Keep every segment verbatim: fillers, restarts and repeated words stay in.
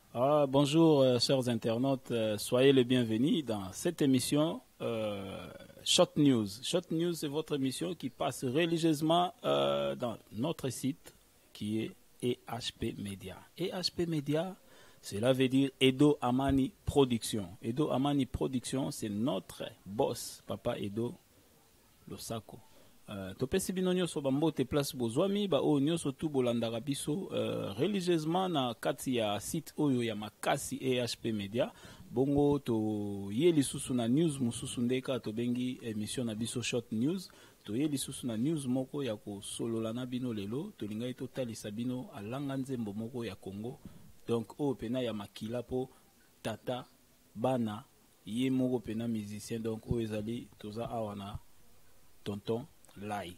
Ah, bonjour, euh, chers internautes, euh, soyez les bienvenus dans cette émission euh, Short News. Short News, c'est votre émission qui passe religieusement euh, dans notre site qui est E H P Media. E H P Media, cela veut dire Edo Amani Production. Edo Amani Production, c'est notre boss, Papa Edo Losako. Uh, topesi bino nyonso bambote place bozwami ba oyo nyonso tu bolandaka biso uh, religieusement na kati ya site oyo ya makasi E H P Media bongo toye lisusu na news mosusu ndeka tobengi émission na biso short news toye lisusu na news moko ya kosolola na bino lelo tolingai totalisa bino alanga nzembo moko ya Congo donc oyo pena ya makila po tata bana ye moko pena musicien donc oyo ezali toza awa na tonton Lai.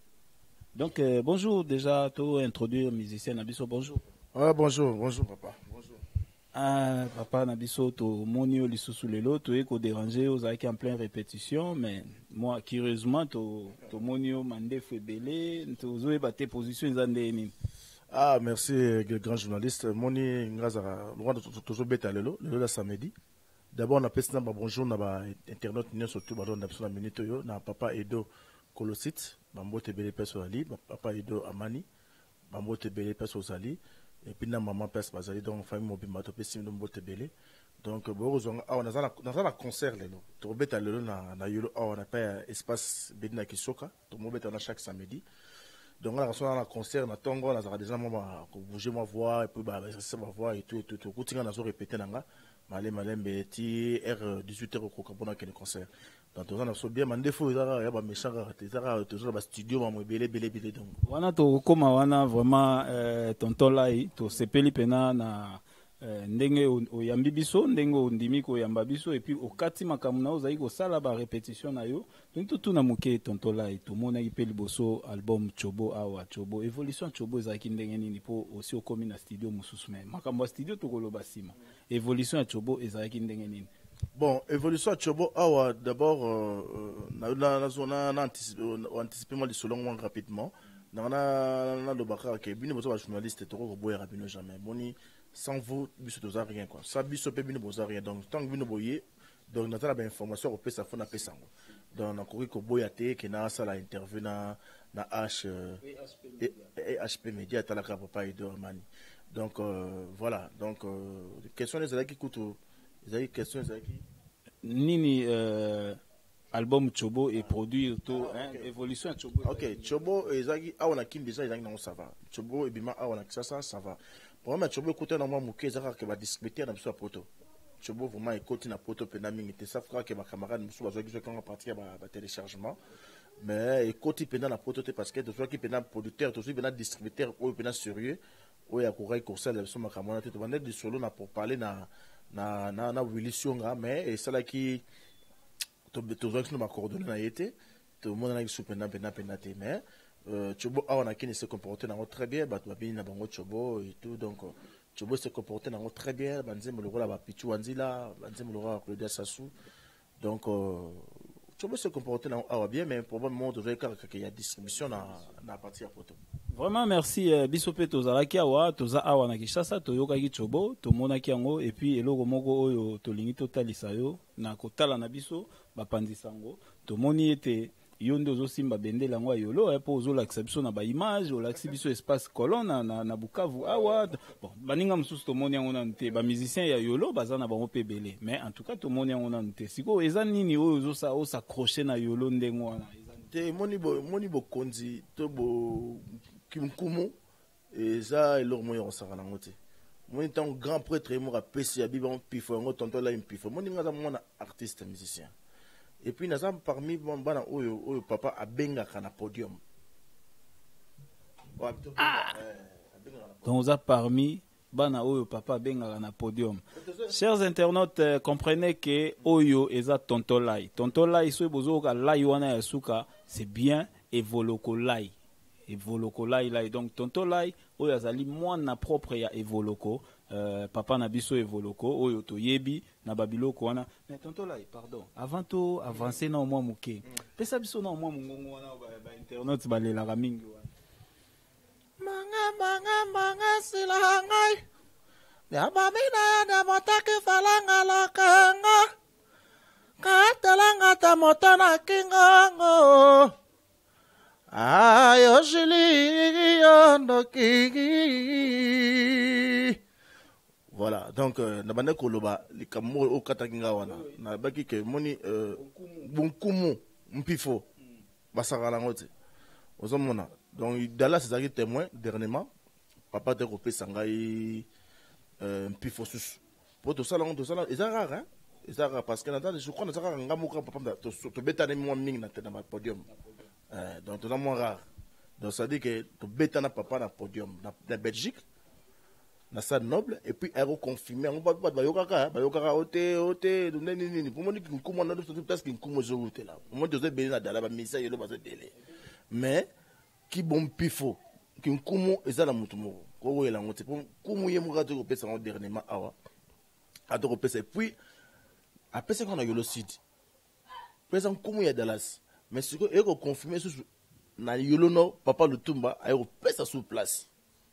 Donc, euh, bonjour déjà, tu introduire musicien Nabiso, bonjour. Ah, bonjour, bonjour papa. Bonjour. Ah, papa Nabiso, tu monio lisusu lelo, tu es dérangé, aux qui en pleine répétition, mais moi, curieusement, tu monio mandé fébélé, tu as battu position zandéni. Ah, merci, grand journaliste. Moni, ngazara, loin de toujours bête à lelo, lelo la samedi. D'abord, on a passé un bonjour, on a internet, nous surtout, on a besoin de minute, on a papa Edo Kolosit, Bambo Tebele Peso Ali, papa Edo Amani, Bambo Tebele Peso Zali, et puis na maman Peso Bazali, donc famille mobile Mato Pessim de Bambo Tebele. Donc, bon, on a un concert, lelo. Tu rebête à lelo, na yolo, on a pas espace Bedina Kisoka, tu rebête à chaque samedi. Donc, on a un concert, on a tongo, on a déjà bougé ma voix, et puis bah, ma voix et tout, et tout, tout. Quand on a répété, nanga, malé, malé, mbeti, R dix-huit heures au Kokabona, qui est le concert. Donc, on a bien, mais des fois, il y a des méchants, il y a des studios, mais belé, belé, belé, donc. Wana to koma wana vraiment tonton Lai, to sepeli pena na ndenge oyambi biso ndenge ondimi ko yamba biso et puis okati makamu na ozali ko sala ba répétition na yo donc tout na muke tonton Lai to mona ipe liboso album Chobo awa Chobo évolution Chobo ezaki ndenge nini po aussi okomi na studio mususu mais makambo studio to koloba sima évolution Chobo ezaki ndenge nini. Bon, évolution à Chobo, awa d'abord, na na na na anticiper moi les solons rapidement. Na na na do bakara ke bini bozo ba journaliste to ko boya rapidement jamais. Boni sans vous biso to za rien quoi. Ça biso pe bini bozo rien. Donc tant que bini boye, donc na la information au pesa fona pesango. Donc na ko ko boya te ke na sala interview na na H et H P Media ta la papa Edo Amani. Donc euh, voilà, donc euh, les questions les ala qui coûtent les ala questions les ala qui nini euh, album Chobo et produit tout ah, hein, okay. Évolution à Chobo. OK, Chobo ezaki awana kim déjà ezaki non ça va. Chobo et bima awana ça ça ça va. Pour moi Chobo écouter na moi muke ezaka ke ba distribuer na biso poto. Chobo vraiment écouter na poto pe na mingi te ça fera que ma camarade musu bazo ki quand partir ba ba téléchargement. Mais écouter pe na poto te parce que de soit qui pe na producteur, de soit pe na distributeur ou pe na sérieux ou ya courir courser la biso ma camarade te bande de solo na pour parler na na na na Wilson mais et ça là qui to to zo qui ma coordonner na été tout le monde a qui pena pena pena te mais Chobo a on a qui ne se comporter na très bien ba to na bango Chobo et tout donc Chobo se comporter na très bien banzemo le rôle ba pichu wanzila banzemo le rôle Claudia Sassou donc Chobo se comporter na bien mais probablement devrait qu'il y a distribution na na partie à poto. Vraiment merci euh, bisope tozalaki awa toza awa na Kinshasa toyokaki Chobo tomonaki yango et puis eloko moko oyo tolingi totalisa yo na kotala na biso bapandisa yango tomoni ete yo nde ozosimba bendele yango ya yolo po ozolakisa biso na baimage olakisi biso espace colonne na, na, na Bukavu awa bon baninga mosusu tomoni yango nanu te bamusicien ya yolo baza na bango mpe ebele mais en tout cas tomoni yango nanu te sikoyo eza nini oyo osaccroche na yolo ndenge wana te moni bo moni bokonzi to bo kimkumu eza eloko moyo osaka nango te moni ntango grand prêtre mo apesi ya biba mpifo yango tonto la mpifo moni ngaza mwana artiste musicien et puis naza parmi bana oyo oyo papa abengaka na podium ah! Donc oza parmi bana oyo papa abengaka na podium. Chers internautes, euh, comprenez que oyo eza tonto Lai tonto Lai so bozoka Lai wana ya suka c'est bien Evoloko Lai Evoloko Lai Lai donc tonto Lai oyo azali mwana propre ya Evoloko euh, papa na biso Evoloko oyo toyebi na babiloko wana mais tonto Lai pardon avant to avancer na mwa muke pesa biso na mwa mungongo wana ba, ba internautes balelaka mingi wana manga manga manga sila ngai ya babina na motaki falanga lokanga katelanga ta motana kingongo ayo jili yondoki. Voilà, donc na bande koloba likambo o katakinga wana na baki ke moni bonkumu mpifo basakala ngote ozomona. Donc Dallas c'est témoin dernièrement papa te kopesa ngai mpifo susu pour tout ça là tout ça là c'est rare hein, c'est rare parce que je crois que ça rare ngamuka papa to beta ne mo mingi na tena na podium. Euh, donc c'est moins rare. Donc ça dit que tu bêta na papa na podium na, na Belgique na stade noble et puis aéro confirmé on va pas ba yokaka ba yokaka ote ote nini nini pour moi qui nkumo na tout place qui nkumo zo ote là pour moi doze beli na dala ba misa yelo ba zo délai mais qui bon pifo qui nkumo eza na mutu moko ko wela ngote pour nkumo ye muka to pesa en dernièrement awa a to pesa et puis après c'est qu'on a yolo site pesa nkumo ya Dallas. Mais ce que vous confirmez sur na yolo no papa Lutumba a pesa sur place.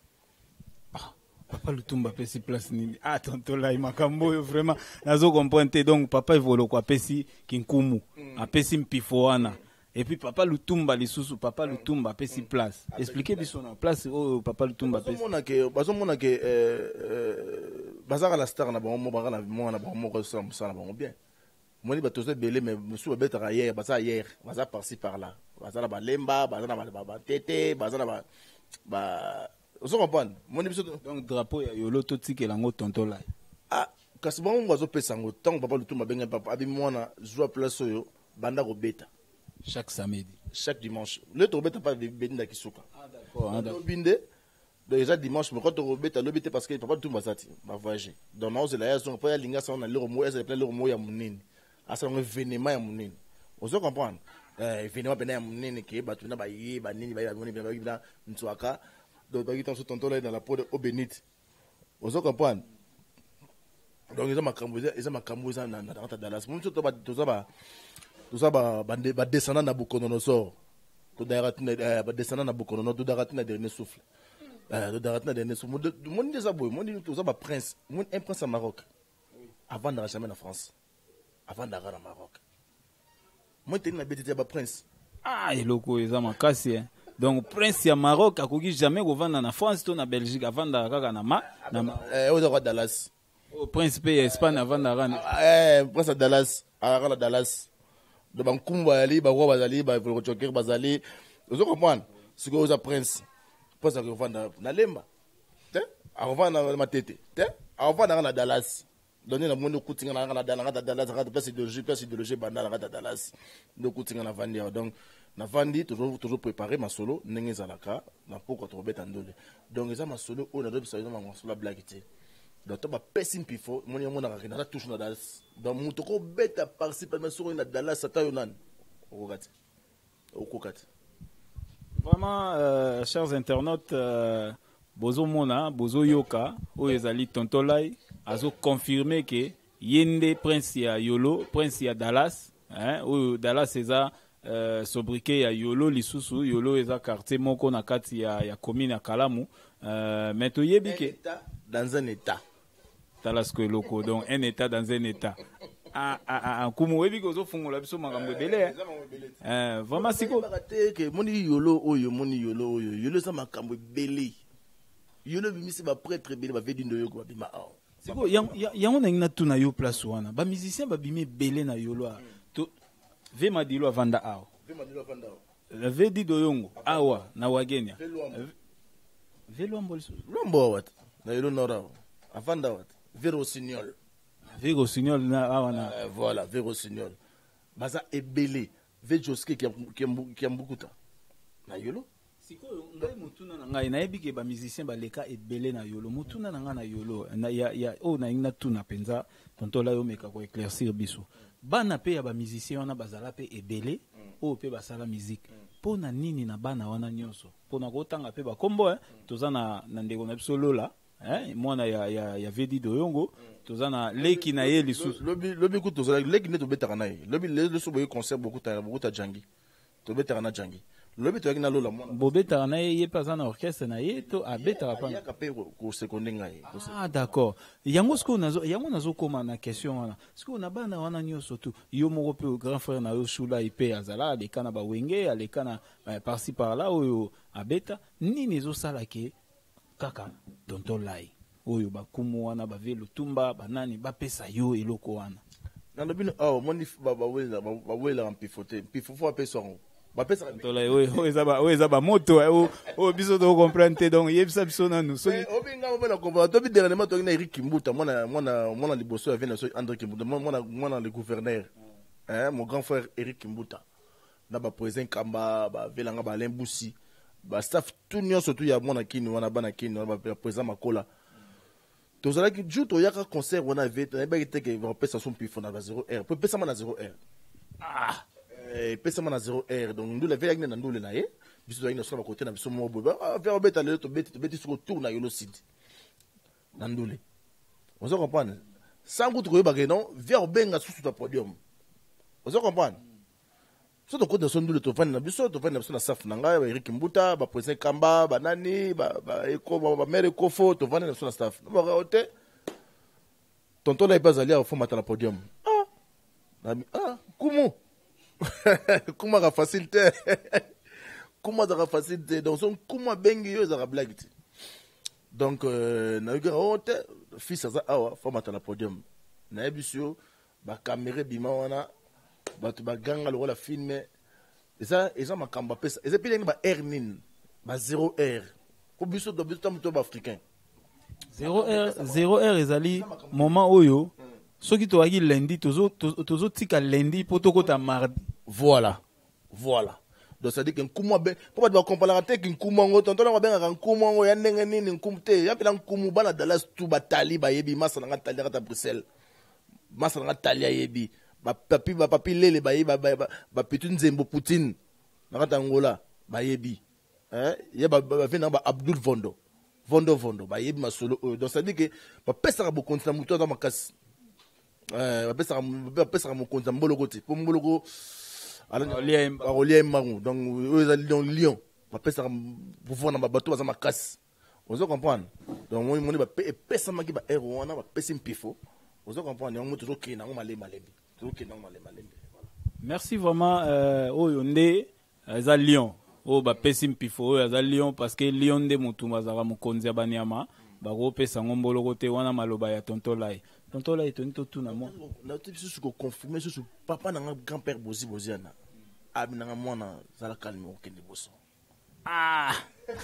Ah, papa Lutumba pesi place nini? Ah tonto là makambo vraiment nazo comprendre donc papa evolo kwa pesi kinkumu a pesi mpifoana et puis papa Lutumba lisusu papa Lutumba pesi place. Expliquez biso na place oh papa Lutumba pesi. Bazomona ke bazomona ke euh bazaka la star na bon mo bazaka na mo na bon mo ko ça na bon bien. Moi, je suis belé, mais je suis bête hier, je suis hier, je suis par-ci par-là. Je suis là, lemba, je suis là, tété, je suis là, bah, vous comprenez? Donc, drapeau, il y a le tout qui est là, tonton là. Ah, quand c'est bon, on va se sango. Tant que papa le tout m'a bien papa, abi moi na joue place yo, banda go beta. Chaque samedi. Chaque dimanche. Le to beta pas benda kisuka. Ah d'accord, ah d'accord. Binde. Déjà dimanche, mais quand on beta le beta parce que papa le tout m'a sati, m'a voyagé. Donc non, c'est là, ils ont pas linga ça on a le mot, ils appellent le mot ya munini. Asa un événement ya munini. Vous comprenez? Euh événement bena ya munini ke batu na ba yi ba nini ba munini ba ba ntwaka. Donc ba kitan so tonton là dans la peau de Obénite. Vous comprenez? Donc ils ont ma camboisa, ils ont ma camboisa na na dans Dallas. Mun to ba to ça ba to ça ba ba ba descendant na Bukononosor. To daratina ba descendant na Bukonono, to daratina dernier souffle. Euh to daratina dernier souffle. Mon des aboy, mon dit to ça ba prince, mon un prince au Maroc. Avant d'arriver jamais en France. Avant d'arriver au Maroc. Moi t'es na bête ba prince. Ah, et loko ils ont ma casse. Donc prince ya Maroc a kogi jamais go vendre na France to na Belgique avant d'arriver na ma na euh au roi Dallas. Au principe Espagne avant d'arriver. Eh prince à Dallas, à Dallas. De Bankumba ali ba roi bazali ba ko choker bazali. Vous comprenez? Ce que vous a prince. Prince à vendre na lemba. Té? À vendre na matete. Té? À vendre na Dallas. Donner la monde coutinga na na Dallas, na Dallas, na place de jeu, place de loger banda na Dallas. No coutinga na vendre. Donc na vandi toujours toujours préparer ma solo ndenge zalaka na poko to beta ndole. Donc ça ma solo on a deux ça ma solo blague té. Donc tu vas passer un pifo, mon yamo na na touche na Dallas. Donc mon toko beta participe mais sur na Dallas ça ta yonan. Okokati. Okokati. Vraiment euh, chers internautes euh, bozo mona, bozo yoka, o ezali tontolai azo confirmer que yende prince ya Yolo, prince ya Dallas, hein, ou Dallas eza euh, sobriquet ya Yolo lisusu, Yolo eza quartier moko na kati ya ya commune ya Kalamu. Euh, mais to yebi ke dans un état Dallas ko loko donc un état dans un état. Ah ah ah kumu webi ko zo fungola biso makambo belé. Euh vraiment siko que moni Yolo oyo moni Yolo oyo Yolo ça makambo belé. Yolo bimisi ba prêtre belé ba vedindo yo ko bima ah. Siko ya ya on na tuna yo place wana. Ba musicien ba bimi belé na Yolo. To ve madilo avanda ao. Ve madilo avanda ao. Le vedi do yongo awa na wagenya. Ve lombo lombo wat. Na Yolo nora. Avanda wat. Vero Signol. Vero Signol na awana. Euh, voilà, Vero Signol. Baza ebele. Ve Joske qui qui qui ambukuta. Na Yolo. Siko ngai mutuna na ngai na ebike ba musicien ba leka ebele na Yolo. Mutuna na ngai na Yolo. Na ya ya o na ina tuna penza tontola yo meka ko éclaircir biso. Bana pe ya ba musicien wana bazala pe ebele o pe basala musique. Pona nini na bana wana nyonso. Pona ko tanga pe ba kombo hein. Tozana na ndeko na biso lola. Hein, mwana ya ya ya vedi doyongo tozana leki na ye lisusu lobi lobi ku tozala leki ne to betaka na ye lobi le so boye concert beaucoup ta beaucoup ta jangi to betaka na jangi lobi to yakina lola mwana bobeta na ye pas en orchestre na ye to abeta pa ya kape ko seconde ngai. Ah d'accord. Yango sko nazo yango nazo koma na question wana. Sko na bana wana nyoso tu yo moko pe grand frère na yo shula ipe azala le kana ba wenge ale kana par-ci par là oyo abeta nini zo sala ke kaka tonto lai oyo ba kumu wana ba velo tumba banani ba pesa yo eloko wana. Na lobino oh moni ba ba wela ba wela en pifoter pifofo apesa ngo. Ba pesa tonto lai oyo eza ba oyo eza ba moto o o biso to comprendre donc yebisa biso na nous. So obinga mo na comprendre to bi dernièrement to na Eric Kimbuta mona mona mona liboso avec na so André Kimbuta mona mona le gouverneur hein mon grand frère Eric Kimbuta na ba président Kamba ba velanga ba Lembusi ba staff tout nyonso tout ya mona kini wana bana kini ba président Makola. Donc ça que jour to yaka concert on a vite na ba iteke va pesa son pifo na zéro heure peut pesa na zéro heure ah eh pesa na zéro heure donc nous la veille na ndule na ye biso ina so ba côté na biso mo boba vers beta le to beti beti sur tour na yolo site na ndule on se comprendre sans goût ko ba que non vers benga sous ta podium on se comprendre so to côté son ndule to fana na biso to fana na biso na saf na ngai ba Eric Mbuta ba président Kamba ba nani ba ba eko ba mere kofo to fana na biso na staff ba hote tonton là il pas aller au fond matin na podium ah nami ah kumu kuma ka facilité kuma za ka facilité donc son kuma bengi yo za ka blague donc na yo hote fils za awa fond matin na podium na ebisio ba caméra bima wana batu baganga lo la filme eza eza makamba pesa eza pile ba ernin ba zéro heure ko biso do biso to ba africain zéro heure zéro heure ezali moment oyo soki to agi lundi tozo tozo tika lundi potoko ta mardi voilà voilà donc ça dit que nkumu be po ba comparer te que nkumu ngo tonto na benga nkumu ngo ya ndenge nini nkumu te ya pela nkumu bana Dallas tu batali ba yebi masa na tali ta Bruxelles masa na tali yebi ba papi ba papi lele ba ba ba pitu nzembo Poutine na kata ngola ba yebi hein ye ba ba vena ba Abdul Vondo Vondo Vondo ba yebi masolo donc ça dit que ba pesa ka bo continent muto dans makasi euh ba pesa ba pesa ka mo continent mboloko ti po mboloko ala liemba liemba donc eux dans Lyon ba pesa pour voir na ba bato ba makasi on se comprendre donc moi moi ba pesa maki ba ero wana ba pesa mpifo on se comprendre on toujours ki na ngoma le malembi. Merci vraiment euh oyo nde za Lyon o ba pesim pifo oyo za Lyon parce que Lyon nde mutumba za mukonzi ya banyama ba ko pesa ngombolo kote wana maloba ya tonto lai tonto lai to nito tuna mo na tipi su ko confirmer su papa na grand-père Bozi Boziana abina nga mwana za la calme o kende boso ah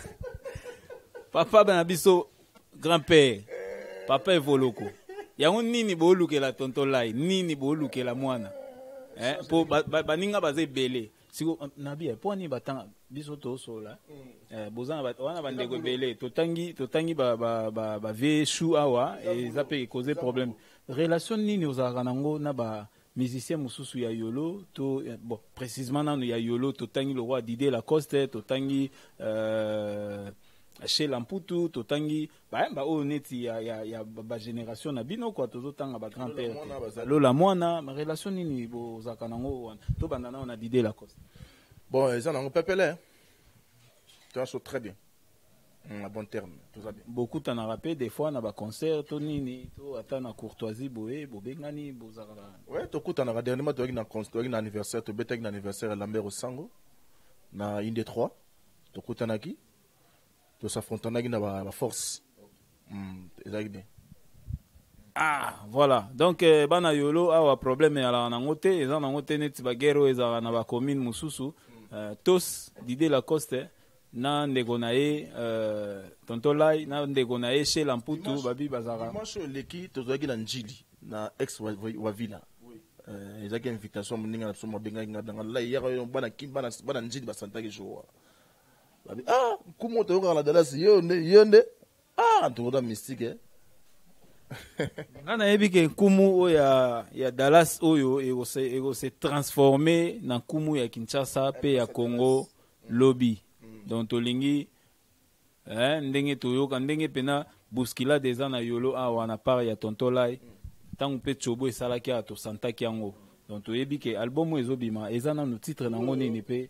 papa bana biso grand-père papa evoloko yango nini bolukela tonto lai nini bolukela mwana eh po baninga baze belé siko nabi po ni batanga biso to sola eh bozana wana bandeko belé totangi totangi ba ba ba ba ve chou awa et ça peut causer problème relation nini ozaka nango na ba musicien mususu ya yolo to bon précisément na ya yolo totangi le roi Didier Lacoste totangi euh chez Lamputu totangi ba ba o neti ya ya ya ba génération na bino quoi tozo tanga ba grand père lola mwana ma relation nini bo zakanango to bandana on a Didier Lacoste bon ils en ont pepele tu as très bien en bon terme tout ça bien beaucoup t'en a rappelé des fois na ba concert to nini to atana courtoisie boé bobengani bo zakala ouais to kutana dernièrement to na concert na anniversaire to betek na anniversaire Lambert Osango na Inde trois to kutana ki to s'affrontana na ba force hmm ah voilà donc eh, bana yolo awa problème ala na ngote eza na ngote neti ba guerre eza na ba commune mususu uh, tos Didier Lacoste na ndeko na ye euh tonto lai na ndeko na ye chez Lamputu babi bazara moi je leki to zoaki na njili na ex wa villa euh ezaki invitation moninga na somo benga ngada la yero bana kim bana bana njili basanta ke joa babi ah kumo to ngala Dallas yo ne yo nde ah to da mystique ngana yebi ke kumu o ya ya Dallas oyo ego se ego se transformer na kumu ya Kinshasa pe ya Congo lobby donc tolingi eh ndenge toyoka ndenge pena buskila deza na yolo awa na part ya tonto lai tangu pe chobo esalaki a to santaki yango donc toyebi ke album ezobima eza na no titre nango nini pe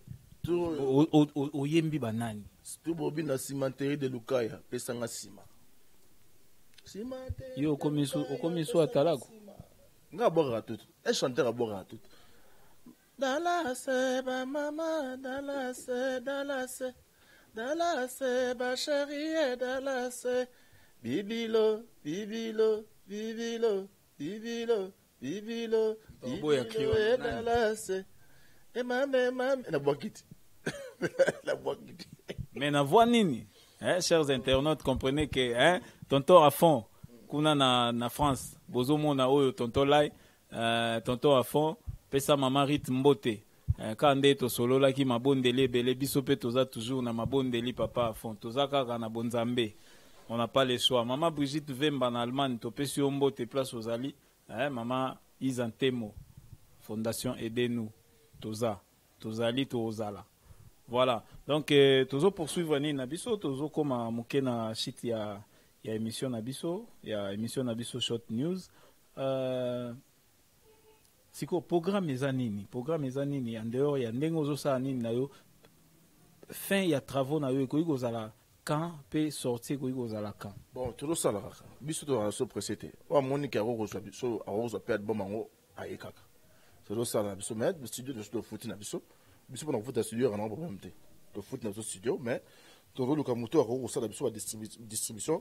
surtout oyembi banani surtout bobi na cimenterie de Lukaya pesanga sima yo okomiso okomiso atalako nga bora tout un chanteur bora tout Dallas ba mama Dallas Dallas Dallas ba chérie Dallas bibilo bibilo bibilo bibilo bibilo bibilo Dallas et mame mame la boquette la boquette mais na voix nini hein chers internautes comprenez que hein tonton à fond kuna na na France bozo mona oyo tonton lai euh, tonton à fond pesa mama rit mbote euh, kande to solola ki mabondele bele biso pe toza toujours na mabondeli papa à fond toza kaka na bonzambe on n'a pas le choix maman Brigitte Vemba na Allemagne to pesi mbote place aux ali hein maman Isantemo fondation aidez-nous toza tozali tozala voilà donc euh, tozo poursuivre ni na biso tozo koma moke na shit ya ya émission na biso ya émission na biso short news euh siko programme eza nini programme eza nini en dehors ya ndenge ozosala nini na yo fin ya travaux na yo ekoki kozala quand pe sortir ekoki kozala quand bon tozosala kaka biso tozala so pressé te oyo amoni yango kozwa biso akozwa pe album yango aye kaka tozosala na biso mais studio tozo tofuti na biso biso mpona kofuta studio yango problème te tofuti na biso studio mais tozoluka moto akokosala biso ba distribution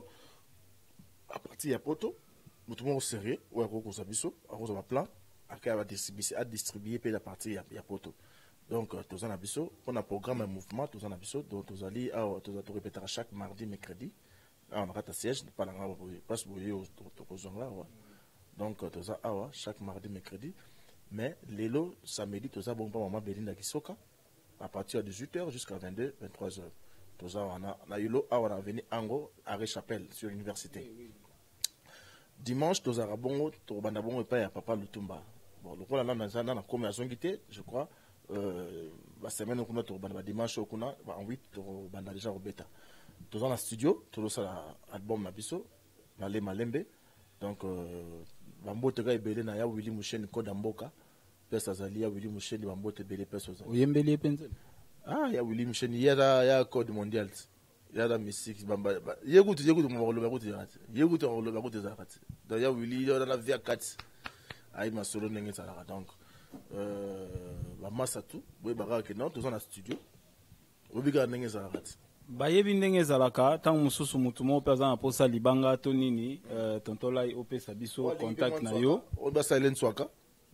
à partir ya poto moto moko sérieux oyo akokozwa biso akozwa baplan akaya badistribuer mpe na partir ya poto donc toza na biso mpona programme ya mouvement toza na biso donc tozali awa toza torepétera chaque mardi mercredi awa na kati ya siège palanga place boye tokozonga awa donc toza awa chaque mardi mercredi mais lelo samedi toza bon mpa mama Belinda Kisoka à partir de dix-huit heures jusqu'à vingt-deux vingt-trois heures toza wana na yelo awa na avenue Ango arrêt Chapelle sur l'université dimanche tozara bongo tobanda bongo epai ya papa Lutumba bon lokola na na na komi azongi te je crois euh ba semaine kuna tobanda ba dimanche kuna ba en huit tobanda déjà robeta toza na studio tozosala album na biso na le malembe donc euh, bambote ka ebele na ya Willy Musheni Koda Mboka pesa zali ya Willy Musheni bambote ebele pesa zali oyembeli penze ah ya Willy Musheni ya ya code mondial ya da musique bamba yegutu yegutu mo lo bakuti yakati yegutu lo bakuti zakati da ya Willy ya na via quatre ay masolo ndenge sala donc euh ba masatu boy baka ke non toza na studio obika ndenge sala kati bayebi ndenge ezalaka ntango mosusu motu moko mpe aza na posa libanga to nini uh, tontolai opesa biso contact na yo obasala nswaka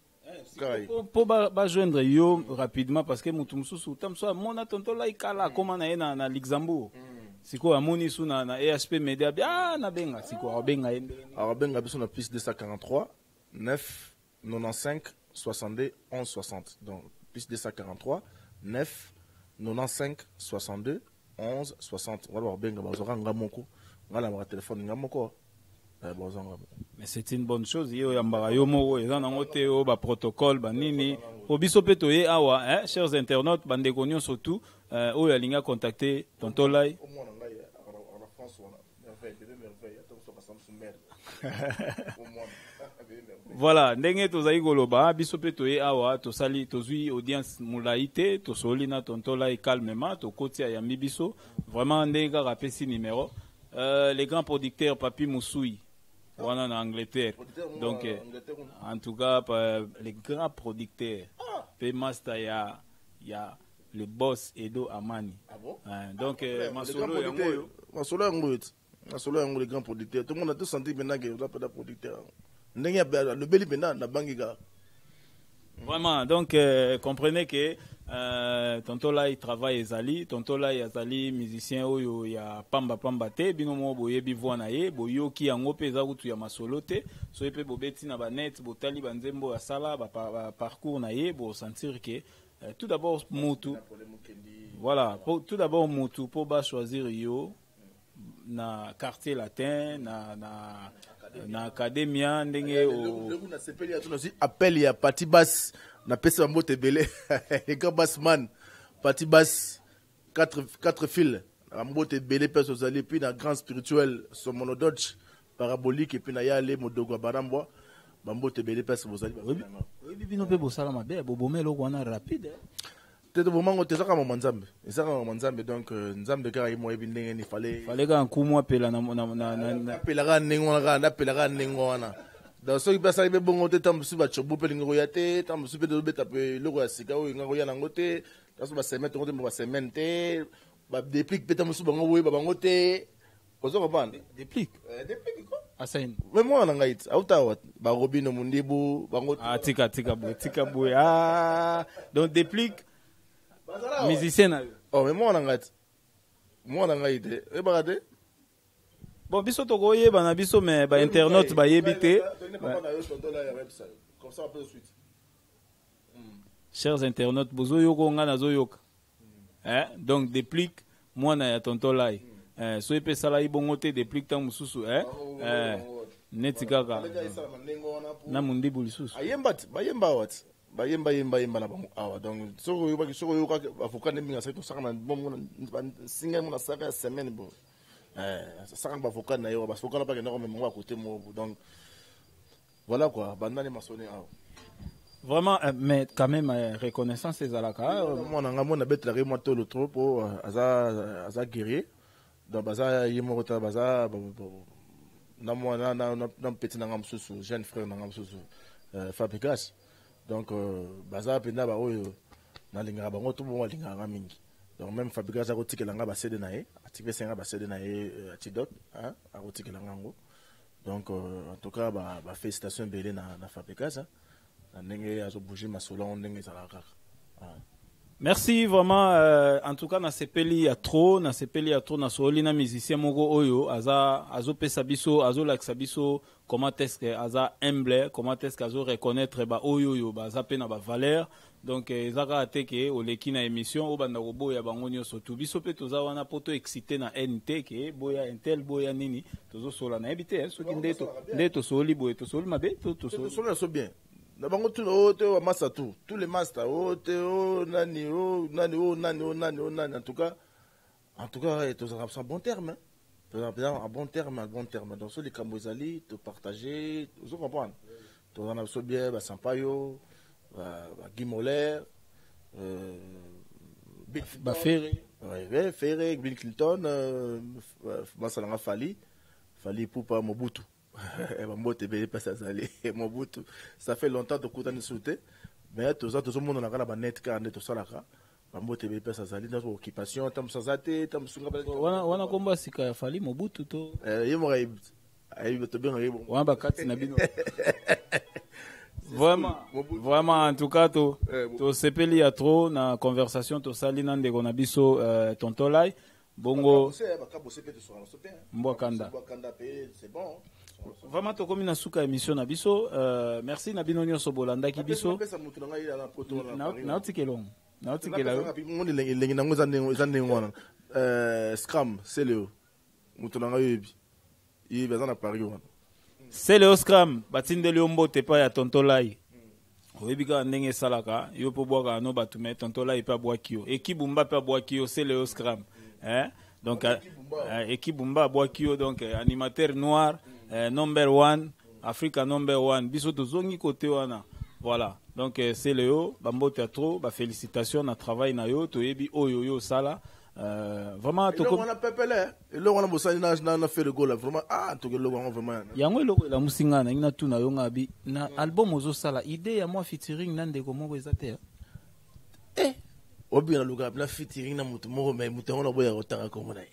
mpo bajoindre yo rapidement parce que motu mosusu ta mosusu amona tontolai kala akóma na ye na, na Luxembourg sikoyo amoni su na, na A H P Media ah nabenga sikoyo abenga ye abenga biso na plus deux cent quarante-trois neuf quatre-vingt-quinze soixante-deux onze soixante donc plus deux cent quarante-trois neuf quatre-vingt-quinze soixante-deux onze soixante wala benga bazora ngamoko ngala ma téléphone ngamoko eh bazanga mais c'est une bonne chose yo yambara yo moko eza nango te o ba protocole ba nini obiso peto ye awa hein chers internautes bande konyo surtout euh oyo alinga contacter tonton Lai au moins ngai en France on a fait des merveilles attends so Samsung mer au moins voilà ndenge tozali koloba biso pe toye awa tosali tozwi audience mulaite tosoli na tonton Lai calmement tokotia ya mibiso vraiment ndenge kaka pesi numéro euh, les grands producteurs Papi Moussoui wana na Angleterre donc euh, en tout cas euh, les grands producteurs pe master ya ya le boss Edo Amani ah bon? euh, donc euh, masolo yango masolo yango masolo yango les grands producteurs tout le monde a tout senti maintenant que vous appelez producteur le beli maintenant na bangiga vraiment donc euh, comprenez que euh, tonton Lai travaille ezali tonton Lai azali musicien oyo ya pamba pamba te bino mo boyebi voix na ye boyoki yango pe za kutu ya masolo te so pe bobeti na ba net botali banzembo ya sala ba, ba, ba parcours na ye bo sentir que euh, tout d'abord mutu voilà pour, tout d'abord mutu pour ba choisir yo na quartier latin na na na academia ndenge o na sepeli atuna si appel ya parti basse na pesa mbote belé les gars bassman parti basse quatre quatre fils mbote belé pesa zali puis na grand spirituel son monododge parabolique et puis na yale modogo barambwa mbote belé pesa bozali oui bino pe bosala mabe bobomelo kwana rapide te vraiment ngote zaka mama nzambe zaka mama nzambe donc nzambe ka yi moyebi ndenge ni fallait fallait ka nkumu apela na na na apela ka ndenge wana ka apela ka ndenge wana donc soki basa be bongo te tambusu ba chobu pe lingo ya te tambusu pe de beta pe loko ya sika o ngako ya nango te taso ba semaine ngote ba semaine te ba déplique pe tambusu bango boye ba bango te ozo comprendre déplique déplique quoi asain mais moi na ngait auta wat ba robino mundibu bango ah tika tika boy tika boy ah donc déplique musicien oh mais moi na ngait moi na ngait e ba te bon biso to koyeba na biso mais ba internet ba yebite comme ça un peu de suite. Chers internautes bozo yoko nga na zo yoka hein donc déplique moi na ya tonton lai eh so epe sala ibongo te déplique tant mususu hein eh netika ka na mundi bulisusu ayemba bayemba wat bayemba yemba yemba na bango awa donc soko yoba soko yoka avocat ndinga sa to saka na bon singa mona saka semaine bon eh saka ba avocat na yo ba avocat na pa ke na ko memwa côté mo donc voilà quoi bandane masone awa vraiment euh, mais quand même euh, reconnaissance ces alaka moi na ngamo na betlare moi to le trop pour aza aza guerrier donc baza yemo rota baza na moi na na na petit na ngam susu jeune frère na ngam susu Fabrikas donc baza penda ba oyo na linga bango to mo linga nga mingi donc même Fabrikas a kotikela nga ba cede na ye atikwe senga ba cede na ye atidot hein a kotikela ngango donc en tout cas ba ba félicitations belé na na Fabrikas hein. Merci vraiment euh, en tout cas na sepeli ya trop na sepeli ya trop na soli na musicien moko oyo aza azo pesa biso azo laksa biso comment est-ce que aza humble comment est-ce que azo reconnaître ba oyo yo ba za pe na ba valeur donc ezaka ateke oleki na émission o banda ko boya bango nyonso tu biso pe toza wana poto excité na N T ke boya intel boya nini tozo sola na ebité soki ndeto ndeto soli boye to soli mabe to to soli so bien na bango tout le te massa tout tous les masters oh te oh nani oh nani oh nani oh nani oh nani en tout cas en tout cas tu as un bon terme hein bien un bon terme un bon terme donc sur les camozali te partager vous comprenez tu en as so bien ba sampayo ba Guimoler euh ba Ferré ouais Ferré Bill Clinton euh Masalanga Fali Fali Poupa Mobutu ça fait longtemps que tu as sauté mais tout ça tout le monde a la net car tout ça là bambote be pesa zali dans occupation tam sazate tam sunga wana wana komba sika ya Fali Mobutu to eh yemo ga ayi to bien ayi wana bakati na bino vraiment vraiment en tout cas to to sepeli ya trop na conversation to sali na ndeko na biso tonton lai bongo mbo kanda c'est bon. Vraiment to komi na suka émission na biso euh, merci na bino nyonso bolanda ki biso na otikelong na otikela ngo lengi nango za ndenge za ndenge wana euh scrum c'est le mutu na ngayebi yi bezana Paris wana c'est le scrum batindeli ombote pa ya tonton lai oyebi ka ndenge salaka yo po bwaka no batume tonton lai pa bwakio ekibumba pa bwakio c'est le scrum hein donc ekibumba bwakio donc animateur noir Euh, number one, Africa number one. Biso to zongi côté wana. Voilà. Donc euh, c'est Léo, Bambo Teatro, bah félicitations na travail na yo, to yebi oyo yo sala. Euh, vraiment to ko. On a pepele. Et là on a bossé na na fait le goal là vraiment ah to lo on vraiment. Yango lo la musinga na ina tu na yo ngabi na album ozo sala idée ya moi featuring nande ko moko ezate. Eh. Obi na luga na featuring na mutu moko mais mutu on a boya otanga ko mona.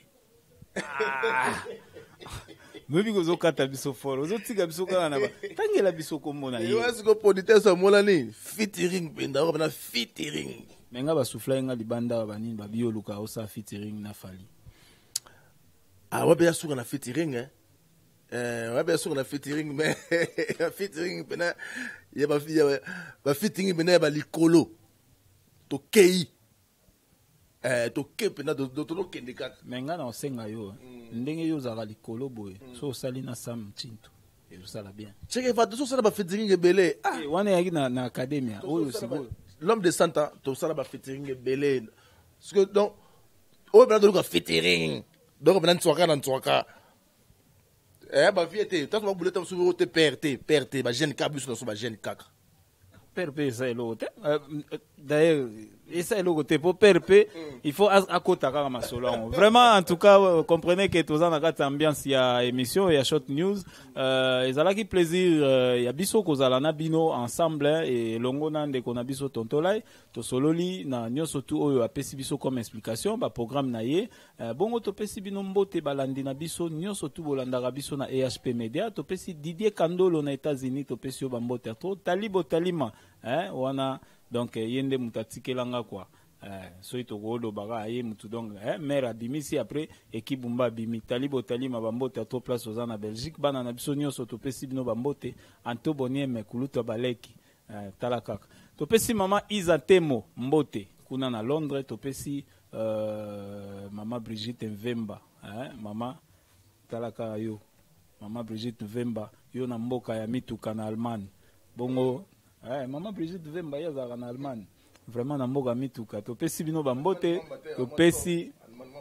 Mebi gozo kata biso foro ozo tika biso kana na ba tangela biso komona ye wasi ko producer sa mola ni featuring benda ko na featuring menga ba souffla nga libanda ba nini ba bioluka osa featuring na Fali ah wa be suka na featuring eh eh wa be suka na featuring mais featuring bena ye ba fia ba featuring bena ba likolo to kei eh to kepe na do to lo kende kaka menga na osenga yo ndenge yo zaka likolo boye so sali na Sam Chinto e usala bien cheke fa to sala ba featuring belé ah wana yaki na na academia oyo sigo l'homme de Santa to sala ba featuring belé parce que donc o bela do ka featuring donc bena ntsoka na ntsoka eh ba viete ta ba buleta so te perte perte ba jeune kabus na so ba jeune kaka perpe ça l'autre d'ailleurs Et ça, le côté pour perper, il faut à côté à Masolo. Vraiment, en tout cas, vous comprenez que tous en a ambiance, il y a émission, il y a short news. Euh, ils ont qui plaisir, il y a biso ko zala na bino ensemble et longo nande ko na biso tontolai, to sololi na nyoso tu oyo apesi biso comme explication, ba programme na ye. Bongo to pesi bino mbote balandi na biso nyoso tu bolanda biso na E H P Media, to pesi Didier Kandolo na États-Unis, to pesi yo ba mbote to Talibo Talima, hein, wana. Donc, yende mutatike langa quoi. So ito golo baga aye mutu donc eh mère abimisi après équipe bumba bimi Talibo Talima bambote à to place aux en Belgique bana na biso nyoso to pesi bino bambote anto bonier me kuluto baleki talakaka. To pesi mama Izatemo mbote kuna na Londres to pesi euh, mama Brigitte Mvemba hein mama talaka yo mama Brigitte Mvemba yo na mboka ya mituka na Allemagne. Bongo eh maman Brigitte Vemba ya za en Allemagne vraiment na mboga mituka to pesi bino bambote to pesi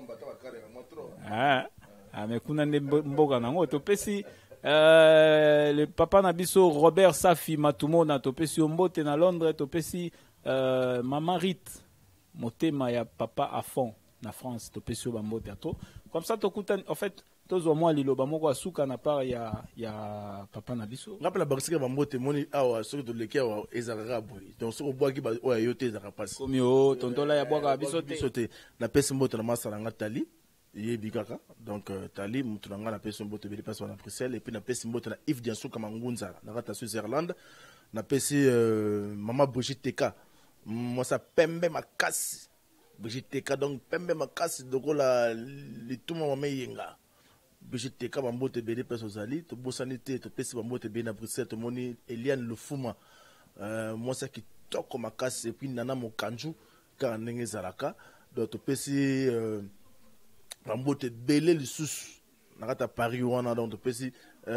ah ah mais kuna nde mboga nango to pesi euh le papa na biso Robert Safi Matumona to pesi mbote na Londres to pesi euh maman Rit motema ya papa à fond na France to pesi bambote to comme ça to kuta en fait tozo moi liloba moko asuka na part ya ya papa na biso rappela bakisika bambote moni awa soki to leki awa ezalaka boy donc soki obwaki ba oya yo te ezalaka pasi komi o tontola ya bwaka biso te biso te na pesi mbote na masala nga Tali yebi kaka donc uh, Tali mutu na nga na pesi mbote beli pasi na Bruxelles et puis na pesi mbote na Yves Diansuka Mangunza na kata Switzerland na pesi uh, mama Brigitte Teka moi ça pembe makasi Brigitte Teka donc pembe makasi dokola lituma mama yenga Brigitte Teka bambote beli pesi ozali to bosani te to pesi bambote beli na Bruxelles to moni Eliane Lufuma euh, moi ça qui toko makasi et puis nana mokanju ka ndenge zalaka donc to pesi euh, bambote beli lisusu na kata Paris wana donc to pesi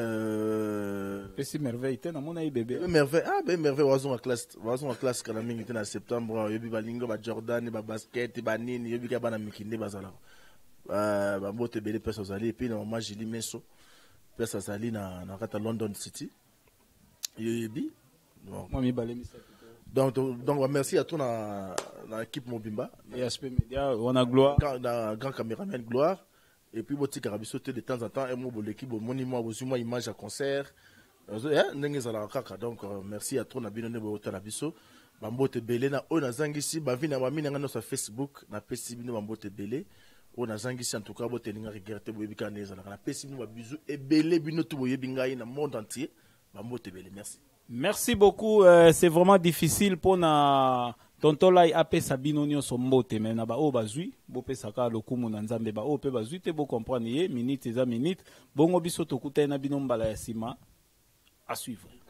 euh pesi merveille te na mona bébé merveille ah ben merveille wazon classe wazon classe kana mingi te na septembre yobi balingo ba Jordan ba basket ba nini yobi ka bana mikinde bazala euh bambote beli pesi ozali et puis na mama Julie Meso pesi ozali na na kata London City yobi bon moi mi balemi ça donc donc merci à toi na na équipe Mobimba E H P Media on a gloire grand grand caméraman gloire et puis boti karabiso te de temps en temps et mo l'équipe monument bozuma image à concert eh ndenge zala kaka donc euh, merci à toi na bino ne bo tarabiso bambote belé na o na zangisi ba vina ba mina ngana sur Facebook na pesi bino bambote belé o na zangisi en tout cas bote ninga regretter bo yebika neza na pesi bino ba bizu e belé bino to bo yebinga ina monde entier bambote belé merci. Merci beaucoup. Euh, c'est vraiment difficile pour na tontolai ape sabino nyo sombote mais na ba o bazui bo pesaka lokumu na nzambe ba o pe bazui te bo comprendre ye minute za minute bongo biso to kuta na bino mbala ya sima à suivre.